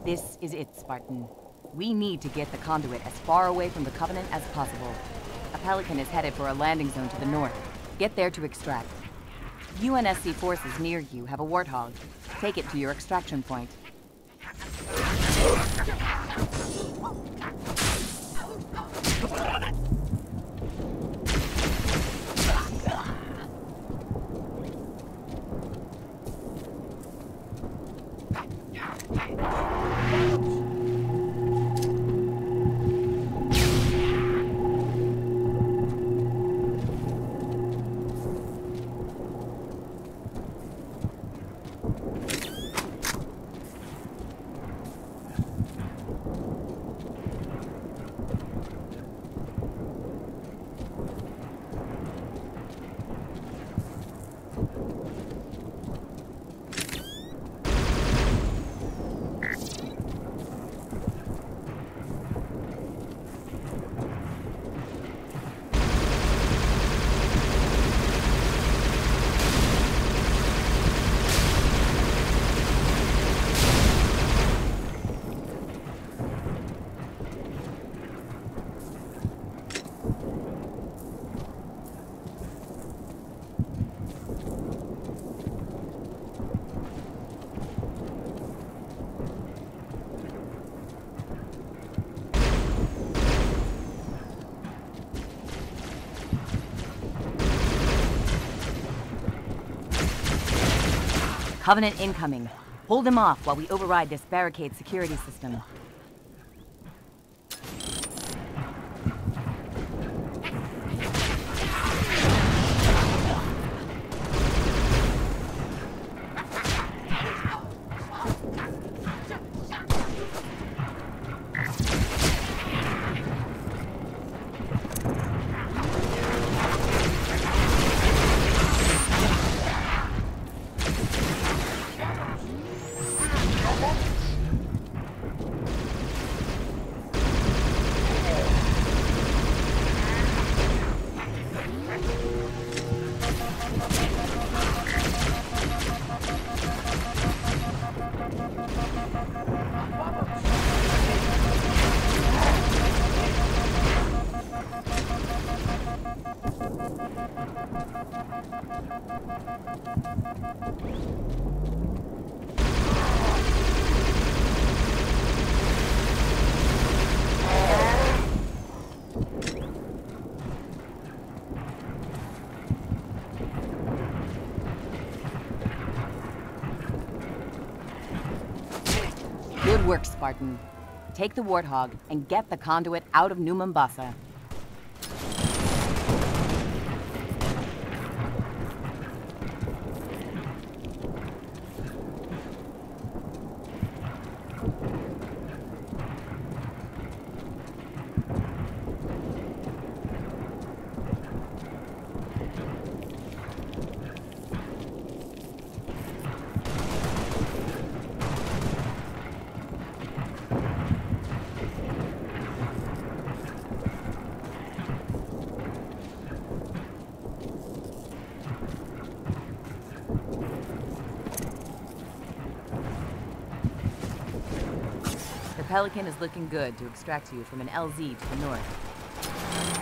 This is it, Spartan. We need to get the conduit as far away from the Covenant as possible. A Pelican is headed for a landing zone to the north. Get there to extract. UNSC forces near you have a Warthog. Take it to your extraction point. Covenant incoming. Hold them off while we override this barricade security system. Good work, Spartan. Take the Warthog and get the conduit out of New Mombasa. The Pelican is looking good to extract you from an LZ to the north.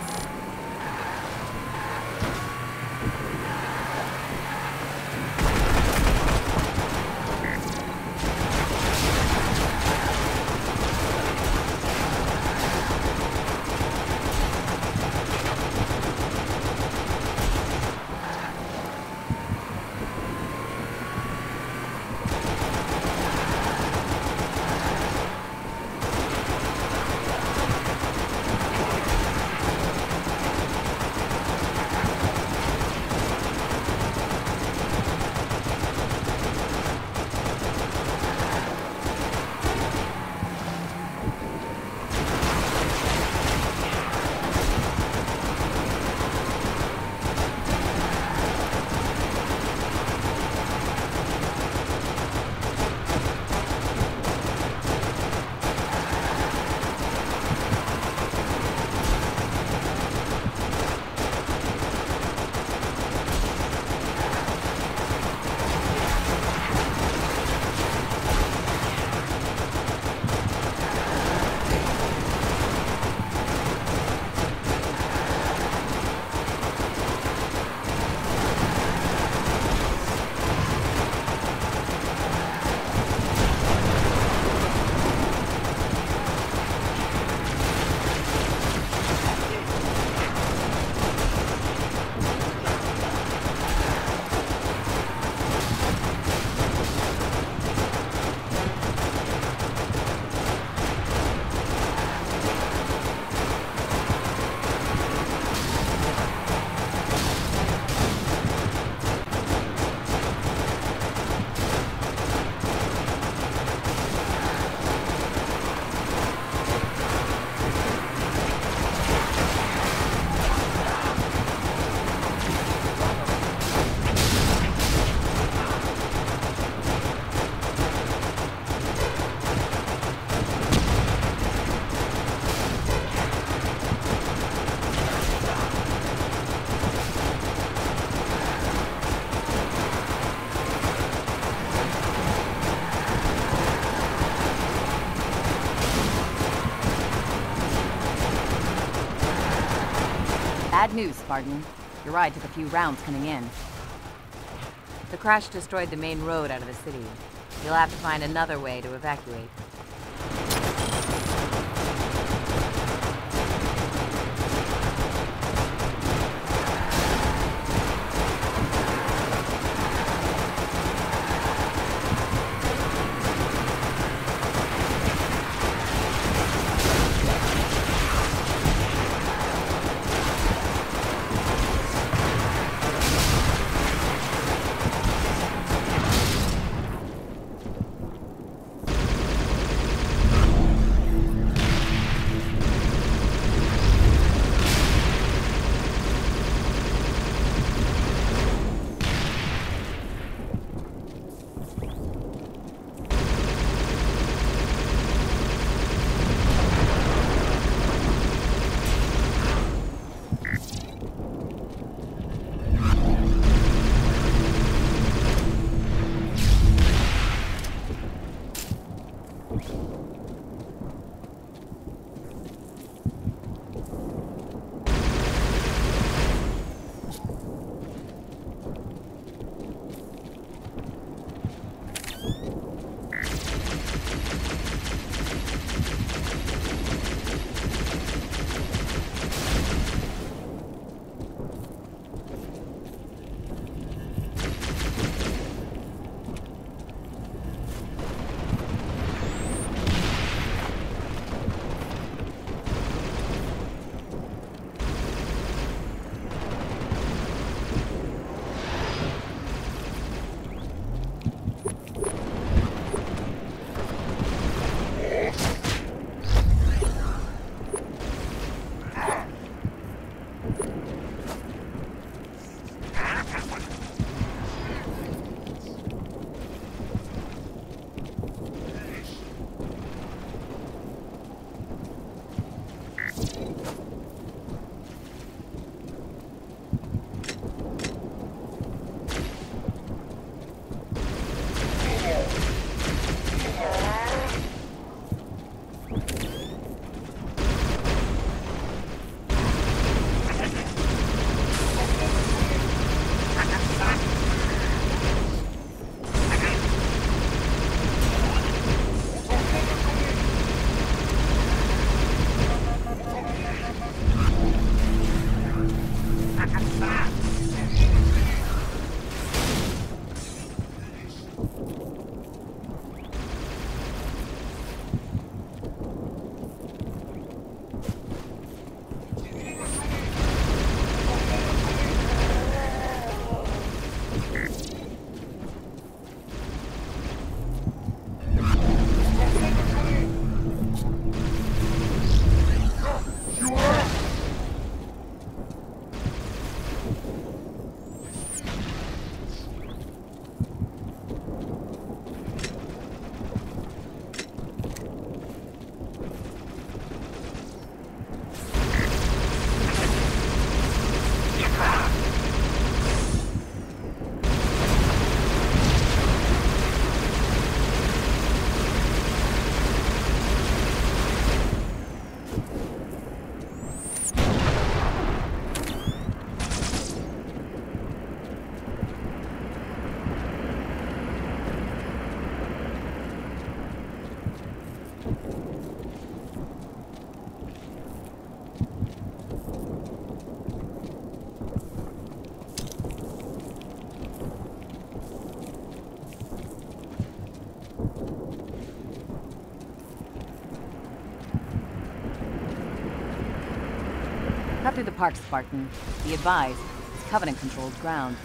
Bad news, Spartan. Your ride took a few rounds coming in. The crash destroyed the main road out of the city. You'll have to find another way to evacuate. Cut through the park, Spartan. Be advised, it's Covenant-controlled ground.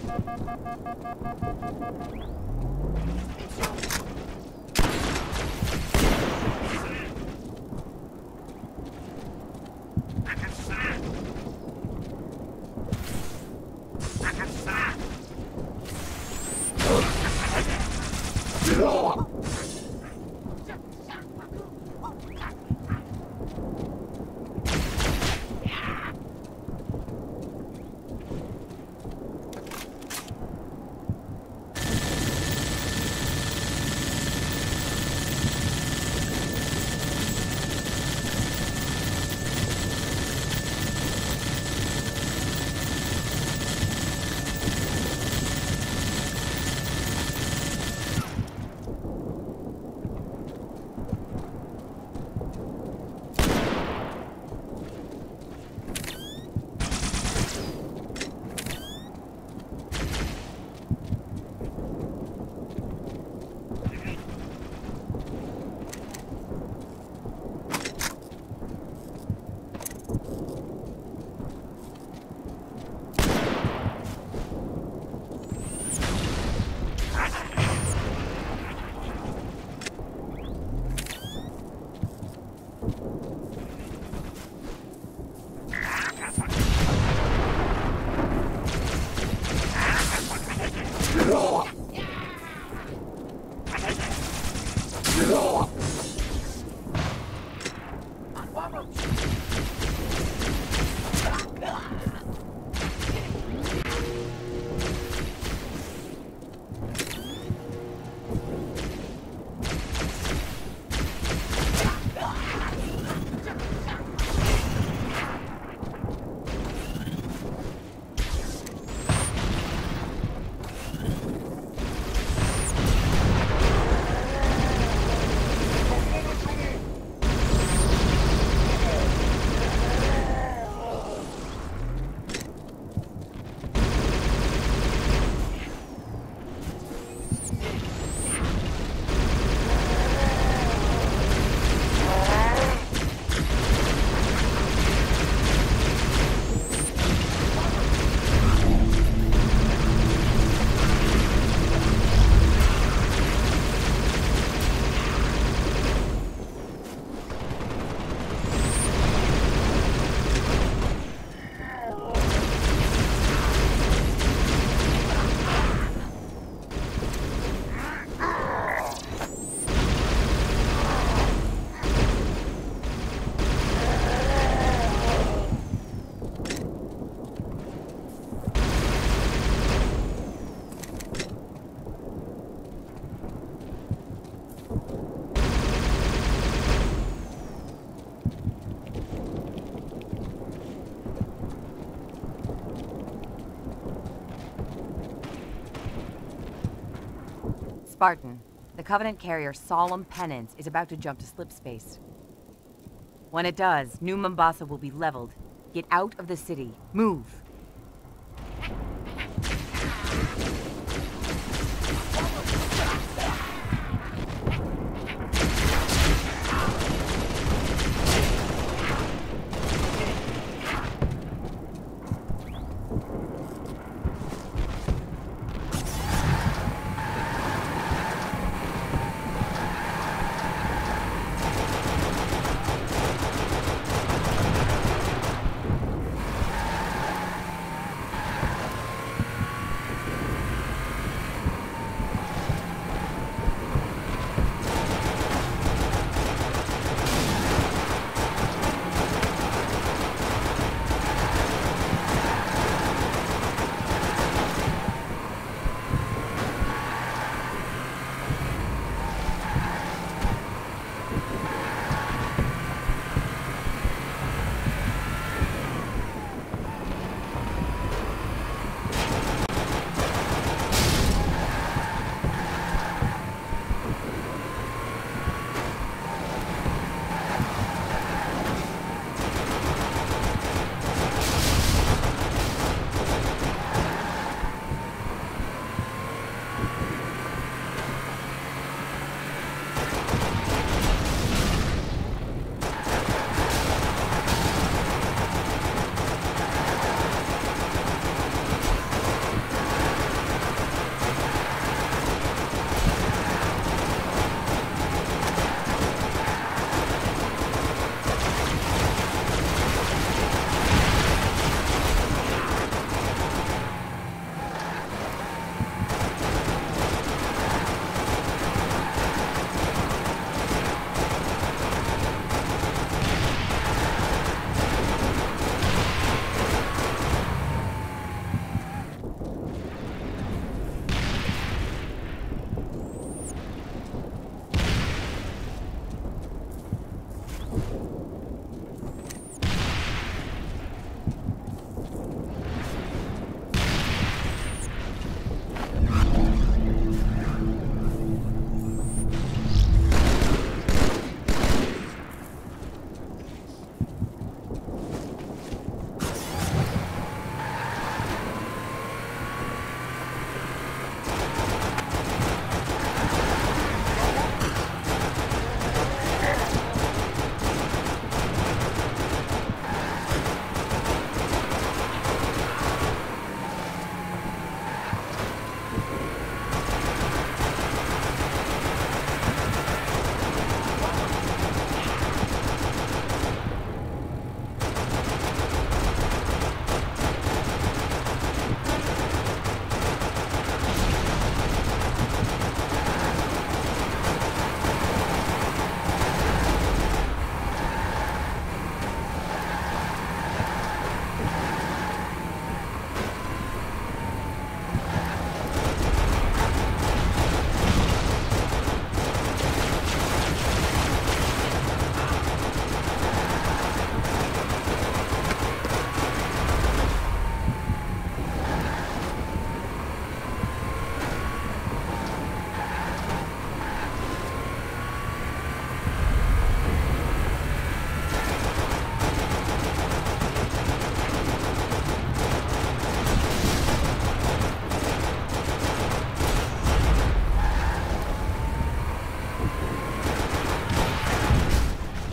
Spartan, the Covenant carrier Solemn Penance is about to jump to slipspace. When it does, New Mombasa will be leveled. Get out of the city. Move!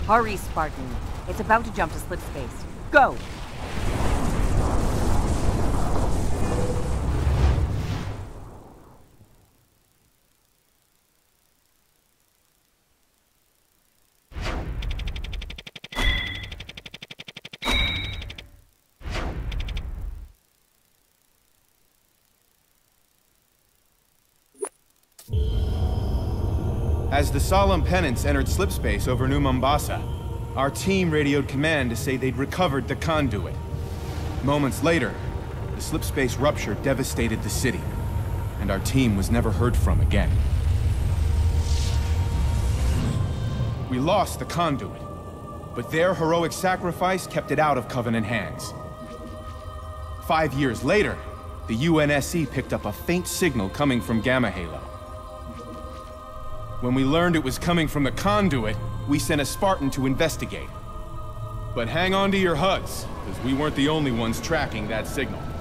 Hurry, Spartan. It's about to jump to slip space. Go! As the Solemn Penance entered slipspace over New Mombasa, our team radioed command to say they'd recovered the conduit. Moments later, the slipspace rupture devastated the city, and our team was never heard from again. We lost the conduit, but their heroic sacrifice kept it out of Covenant hands. 5 years later, the UNSC picked up a faint signal coming from Gamma Halo. When we learned it was coming from the conduit, we sent a Spartan to investigate. But hang on to your HUDs, because we weren't the only ones tracking that signal.